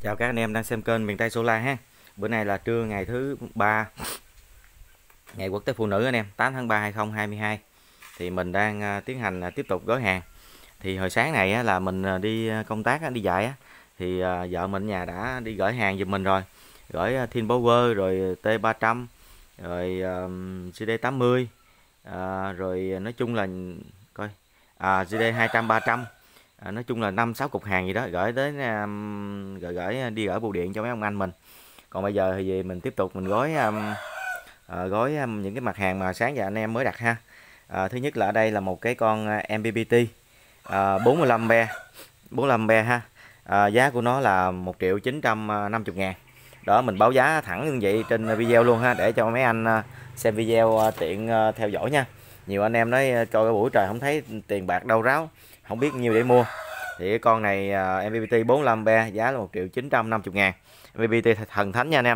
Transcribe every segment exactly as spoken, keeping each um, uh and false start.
Chào các anh em đang xem kênh Miền Tây Solar ha. Bữa nay là trưa ngày thứ ba, ngày Quốc tế Phụ nữ anh em, tám tháng ba hai nghìn không trăm hai mươi hai. Thì mình đang uh, tiến hành uh, tiếp tục gói hàng. Thì hồi sáng này á, là mình uh, đi công tác, uh, đi dạy á, thì uh, vợ mình ở nhà đã đi gửi hàng giùm mình rồi. Gửi uh, Thin Power, rồi T ba trăm, rồi uh, C D tám mươi, uh, rồi nói chung là coi à, C D hai trăm, ba trăm. À, nói chung là năm sáu cục hàng gì đó gửi đến um, gửi gửi đi gửi bưu điện cho mấy ông anh mình. Còn bây giờ thì mình tiếp tục mình gói um, uh, gói um, những cái mặt hàng mà sáng giờ anh em mới đặt ha. À, thứ nhất là ở đây là một cái con M P P T uh, bốn mươi lăm be bốn mươi lăm be ha. À, giá của nó là một triệu chín trăm năm mươi ngàn. Đó, mình báo giá thẳng như vậy trên video luôn ha, để cho mấy anh uh, xem video uh, tiện uh, theo dõi nha. Nhiều anh em nói coi cái buổi trời không thấy tiền bạc đâu ráo, không biết nhiêu để mua. Thì cái con này uh, M P P T bốn mươi lăm be giá là một triệu chín trăm năm mươi ngàn. M P P T thần thánh nha anh em.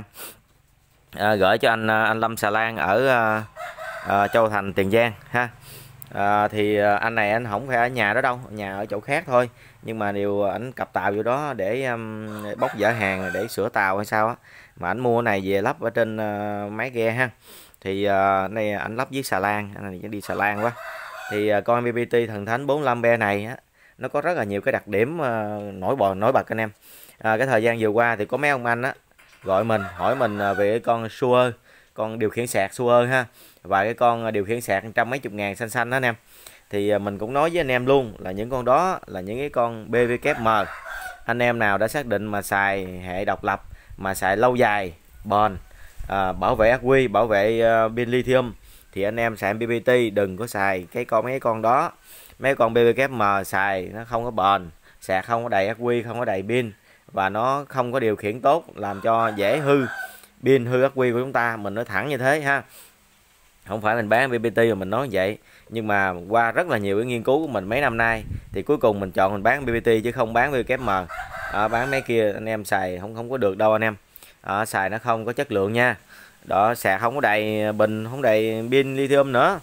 À, gửi cho anh anh Lâm Xà Lan ở uh, uh, Châu Thành, Tiền Giang ha. À, thì uh, anh này anh không phải ở nhà đó đâu, nhà ở chỗ khác thôi, nhưng mà điều ảnh cặp tàu vô đó để um, bốc dỡ hàng, để sửa tàu hay sao á, mà ảnh mua này về lắp ở trên uh, máy ghe ha. Thì uh, này ảnh lắp với xà lan, anh này đi xà lan quá. Thì uh, con M P P T thần thánh bốn mươi lăm be này á, nó có rất là nhiều cái đặc điểm uh, nổi bật nổi bật anh em. À, cái thời gian vừa qua thì có mấy ông anh á gọi mình hỏi mình về cái con Suer, con điều khiển sạc Suer ha, và cái con điều khiển sạc trăm mấy chục ngàn xanh xanh đó anh em. Thì mình cũng nói với anh em luôn là những con đó là những cái con B W K M. Anh em nào đã xác định mà xài hệ độc lập, mà xài lâu dài, bền, à, bảo vệ ắc quy, bảo vệ uh, pin lithium, thì anh em xài M P P T đừng có xài cái con mấy con đó. Mấy con B W K M xài nó không có bền, sạc không có đầy ắc quy, không có đầy pin, và nó không có điều khiển tốt, làm cho dễ hư pin, hư ắc quy của chúng ta. Mình nói thẳng như thế ha, không phải mình bán M P P T mà mình nói vậy. Nhưng mà qua rất là nhiều cái nghiên cứu của mình mấy năm nay, thì cuối cùng mình chọn mình bán M P P T chứ không bán B W K M. À, bán mấy kia anh em xài không không có được đâu anh em. À, xài nó không có chất lượng nha. Đó, sạc không có đầy bình, không đầy pin lithium nữa.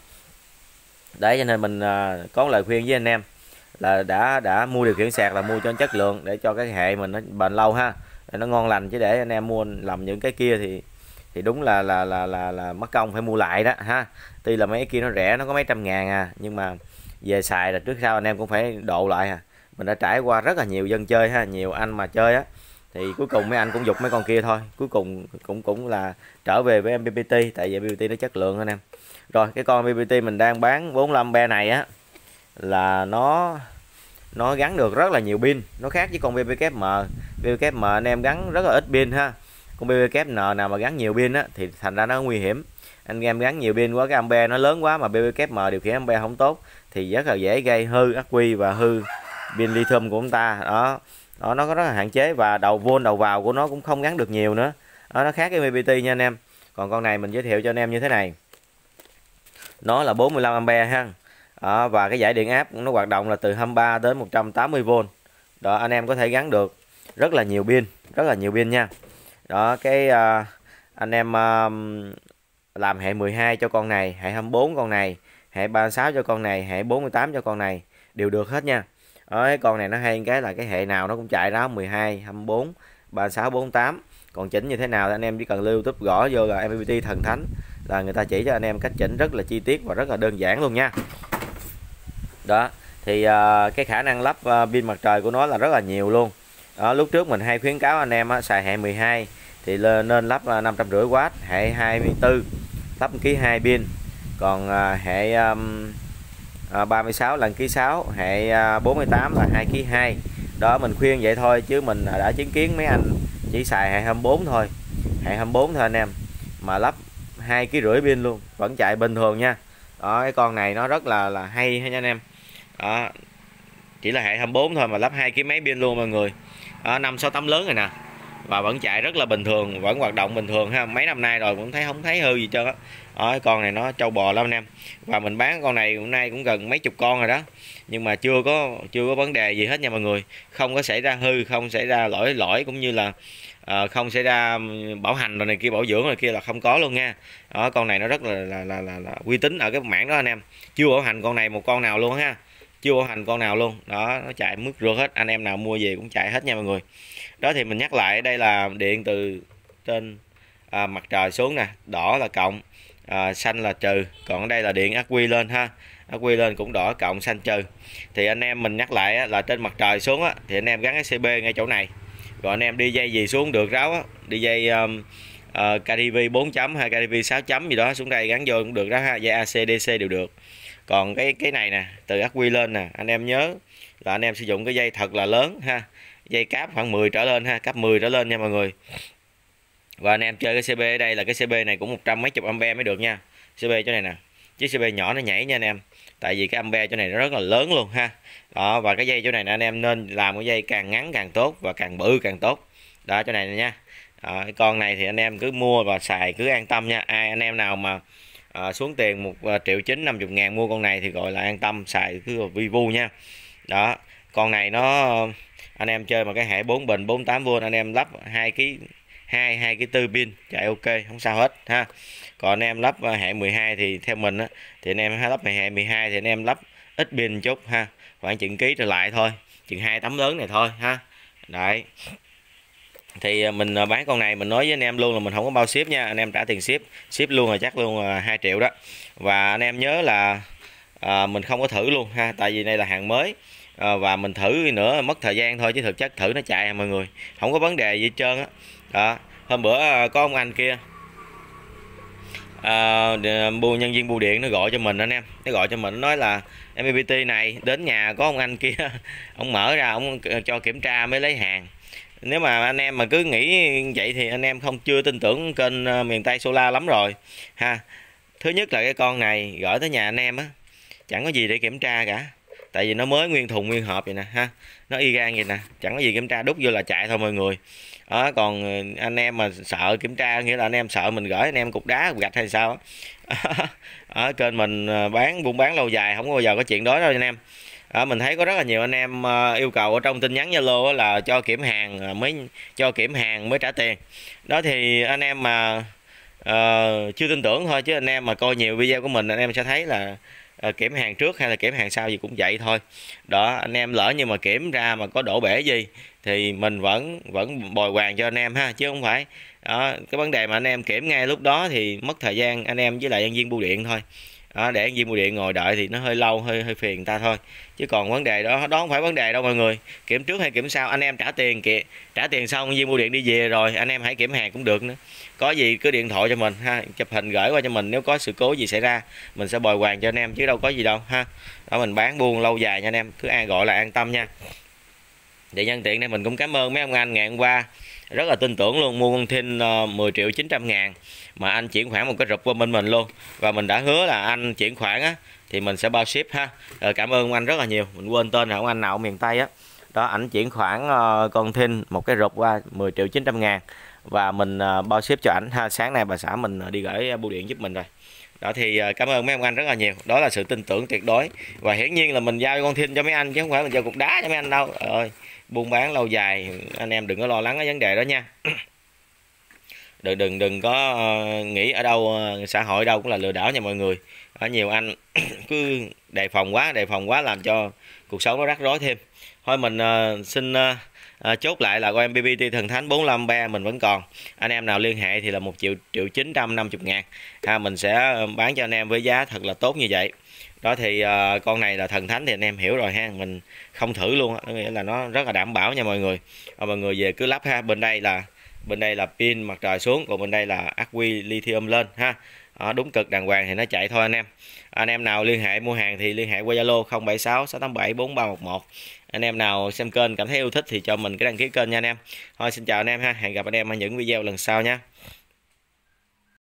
Đấy, cho nên mình à, có lời khuyên với anh em là đã đã mua điều khiển sạc là mua cho chất lượng, để cho cái hệ mình nó bền lâu ha, để nó ngon lành. Chứ để anh em mua làm những cái kia thì thì đúng là là là là, là mất công phải mua lại đó ha. Tuy là mấy cái kia nó rẻ, nó có mấy trăm ngàn à, nhưng mà về xài là trước sau anh em cũng phải độ lại à. Mình đã trải qua rất là nhiều dân chơi ha, nhiều anh mà chơi á, thì cuối cùng mấy anh cũng giục mấy con kia thôi, cuối cùng cũng cũng là trở về với M P P T, tại vì M P P T nó chất lượng anh em. Rồi cái con M P P T mình đang bán bốn mươi lăm be này á, là nó nó gắn được rất là nhiều pin, nó khác với con B W K M. B W K M anh em gắn rất là ít pin ha. Con B W K M nào mà gắn nhiều pin á thì thành ra nó nguy hiểm. Anh em gắn nhiều pin quá, cái ampe nó lớn quá, mà B W K M điều khiển ampe không tốt thì rất là dễ gây hư ắc quy và hư pin lithium của chúng ta. Đó, đó nó có rất là hạn chế, và đầu vôn đầu vào của nó cũng không gắn được nhiều nữa. Đó, nó khác cái M P P T nha anh em. Còn con này mình giới thiệu cho anh em như thế này, nó là bốn mươi lăm ampe ha. Đó, và cái giải điện áp nó hoạt động là từ hai mươi ba đến một trăm tám mươi vôn. Đó, anh em có thể gắn được rất là nhiều pin, rất là nhiều pin nha. Đó, cái uh, anh em uh, làm hệ mười hai cho con này, hệ hai mươi bốn con này, hệ ba mươi sáu cho con này, hệ bốn mươi tám cho con này đều được hết nha. Đó, cái con này nó hay cái là cái hệ nào nó cũng chạy đó, mười hai, hai mươi bốn, ba mươi sáu, bốn mươi tám. Còn chỉnh như thế nào thì anh em chỉ cần lưu YouTube gõ vô là M P P T thần thánh, là người ta chỉ cho anh em cách chỉnh rất là chi tiết và rất là đơn giản luôn nha. Đó, thì uh, cái khả năng lắp uh, pin mặt trời của nó là rất là nhiều luôn. Đó, lúc trước mình hay khuyến cáo anh em á, xài hệ mười hai thì lên nên lắp uh, năm trăm rưỡi oát, hệ hai mươi tư lắp ký hai pin, còn uh, hệ um, uh, ba mươi sáu là ký sáu, hệ uh, bốn mươi tám là hai ký hai. Đó, mình khuyên vậy thôi, chứ mình đã chứng kiến mấy anh chỉ xài hệ hai mươi bốn thôi, hệ hai mươi bốn thôi anh em, mà lắp hai ký rưỡi pin luôn vẫn chạy bình thường nha. Đó, cái con này nó rất là là hay nha anh em. Đó, chỉ là hệ hai mươi bốn thôi mà lắp hai ký mấy pin luôn mọi người. Đó, năm sáu tấm lớn rồi nè, và vẫn chạy rất là bình thường, vẫn hoạt động bình thường ha. Mấy năm nay rồi cũng thấy không thấy hư gì trơn á. Đó, cái con này nó trâu bò lắm anh em. Và mình bán con này hôm nay cũng gần mấy chục con rồi đó, nhưng mà chưa có chưa có vấn đề gì hết nha mọi người. Không có xảy ra hư, không xảy ra lỗi lỗi cũng như là uh, không xảy ra bảo hành rồi này kia, bảo dưỡng rồi kia là không có luôn nha. Đó, con này nó rất là là, là, là, là uy tín ở cái mảng đó anh em. Chưa bảo hành con này một con nào luôn ha. chưa bảo hành con nào luôn đó, nó chạy mướt rượt hết, anh em nào mua về cũng chạy hết nha mọi người. Đó thì mình nhắc lại, đây là điện từ trên à, mặt trời xuống nè, đỏ là cộng, à, xanh là trừ, còn ở đây là điện ắc quy lên ha, ắc quy lên cũng đỏ cộng xanh trừ. Thì anh em mình nhắc lại á, là trên mặt trời xuống á, thì anh em gắn cái xê bê ngay chỗ này, rồi anh em đi dây gì xuống được ráo á, đi dây um, uh, ca đê vê bốn chấm hay ca đê vê sáu chấm gì đó xuống đây gắn vô cũng được đó ha, dây a xê đê xê đều được. Còn cái cái này nè, từ ắc quy lên nè, anh em nhớ là anh em sử dụng cái dây thật là lớn ha, dây cáp khoảng mười trở lên ha, cáp mười trở lên nha mọi người. Và anh em chơi cái xê bê ở đây là cái xê bê này cũng một trăm mấy chục ampe mới được nha, xê bê chỗ này nè, chiếc xê bê nhỏ nó nhảy nha anh em, tại vì cái ampe chỗ này nó rất là lớn luôn ha. Đó, và cái dây chỗ này nè, anh em nên làm cái dây càng ngắn càng tốt và càng bự càng tốt đó, chỗ này nè nha. Đó, cái con này thì anh em cứ mua và xài cứ an tâm nha. Ai anh em nào mà à, xuống tiền một triệu chín năm mươi ngàn mua con này thì gọi là an tâm xài cứ Vivo nha. Đó, con này nó anh em chơi mà cái hệ bốn bình bốn mươi tám vôn, anh em lắp hai ký hai hai cái tư pin chạy ok không sao hết ha. Còn anh em lắp hệ mười hai thì theo mình á, thì anh em lắp hệ mười hai thì anh em lắp ít pin chút ha, khoảng chừng ký trở lại thôi, chừng hai tấm lớn này thôi ha. Đấy, thì mình bán con này mình nói với anh em luôn là mình không có bao ship nha, anh em trả tiền ship ship luôn là chắc luôn là hai triệu đó. Và anh em nhớ là à, mình không có thử luôn ha, tại vì đây là hàng mới, à, và mình thử nữa mất thời gian thôi, chứ thực chất thử nó chạy à mọi người, không có vấn đề gì hết trơn á. Đó, hôm bữa có ông anh kia à, bưu nhân viên bưu điện nó gọi cho mình anh em, nó gọi cho mình nói là em pê pê tê này đến nhà có ông anh kia ông mở ra ông cho kiểm tra mới lấy hàng. Nếu mà anh em mà cứ nghĩ vậy thì anh em không chưa tin tưởng kênh miền Tây Solar lắm rồi ha. Thứ nhất là cái con này gửi tới nhà anh em á, chẳng có gì để kiểm tra cả, tại vì nó mới nguyên thùng nguyên hộp vậy nè ha, nó y gan vậy nè, chẳng có gì kiểm tra, đút vô là chạy thôi mọi người. Đó, còn anh em mà sợ kiểm tra nghĩa là anh em sợ mình gửi anh em cục đá cục gạch hay sao á. Ở kênh mình bán buôn bán lâu dài không có bao giờ có chuyện đó đâu anh em. À, mình thấy có rất là nhiều anh em uh, yêu cầu ở trong tin nhắn Zalo là cho kiểm hàng mới cho kiểm hàng mới trả tiền. Đó thì anh em mà uh, chưa tin tưởng thôi, chứ anh em mà coi nhiều video của mình anh em sẽ thấy là uh, kiểm hàng trước hay là kiểm hàng sau gì cũng vậy thôi. Đó, anh em lỡ như mà kiểm ra mà có đổ bể gì thì mình vẫn vẫn bồi hoàn cho anh em ha, chứ không phải đó, cái vấn đề mà anh em kiểm ngay lúc đó thì mất thời gian anh em với lại nhân viên bưu điện thôi. Đó, để nhân viên bưu điện ngồi đợi thì nó hơi lâu, hơi hơi phiền người ta thôi, chứ còn vấn đề đó đó không phải vấn đề đâu mọi người. Kiểm trước hay kiểm sau anh em trả tiền kìa, trả tiền xong nhân viên bưu điện đi về rồi anh em hãy kiểm hàng cũng được nữa. Có gì cứ điện thoại cho mình ha, chụp hình gửi qua cho mình, nếu có sự cố gì xảy ra mình sẽ bồi hoàn cho anh em chứ đâu có gì đâu ha. Đó, mình bán buôn lâu dài nha anh em, cứ an gọi là an tâm nha. Để nhân tiện đây mình cũng cảm ơn mấy ông anh ngày hôm qua rất là tin tưởng luôn, mua con Thin uh, mười triệu chín trăm ngàn mà anh chuyển khoản một cái rụp qua bên mình luôn, và mình đã hứa là anh chuyển khoản á thì mình sẽ bao ship ha. Rồi, cảm ơn ông anh rất là nhiều, mình quên tên rồi, ông anh nào ở miền Tây á đó, ảnh chuyển khoản uh, con Thin một cái rụp qua mười triệu chín trăm ngàn và mình uh, bao ship cho ảnh ha. Sáng nay bà xã mình uh, đi gửi uh, bưu điện giúp mình rồi. Đó thì uh, cảm ơn mấy ông anh rất là nhiều, đó là sự tin tưởng tuyệt đối, và hiển nhiên là mình giao con Thin cho mấy anh chứ không phải mình giao cục đá cho mấy anh đâu. Ơi, buôn bán lâu dài anh em đừng có lo lắng cái vấn đề đó nha. đừng đừng đừng có uh, nghĩ ở đâu uh, xã hội đâu cũng là lừa đảo nha mọi người. Ở nhiều anh cứ đề phòng quá đề phòng quá làm cho cuộc sống nó rắc rối thêm. Thôi mình uh, xin uh, uh, chốt lại là con em pê pê tê Thần Thánh bốn mươi lăm be mình vẫn còn, anh em nào liên hệ thì là một triệu triệu chín trăm năm mươi ngàn ha, mình sẽ bán cho anh em với giá thật là tốt như vậy. Đó thì uh, con này là Thần Thánh thì anh em hiểu rồi ha, mình không thử luôn, nghĩa là nó rất là đảm bảo nha mọi người. À, mọi người về cứ lắp ha, bên đây là bên đây là pin mặt trời xuống, còn bên đây là ắc quy lithium lên ha. Đó, đúng cực đàng hoàng thì nó chạy thôi anh em. Anh em nào liên hệ mua hàng thì liên hệ qua Zalo không bảy sáu sáu tám bảy bốn ba một một. Anh em nào xem kênh cảm thấy yêu thích thì cho mình cái đăng ký kênh nha anh em. Thôi xin chào anh em ha, hẹn gặp anh em ở những video lần sau nha.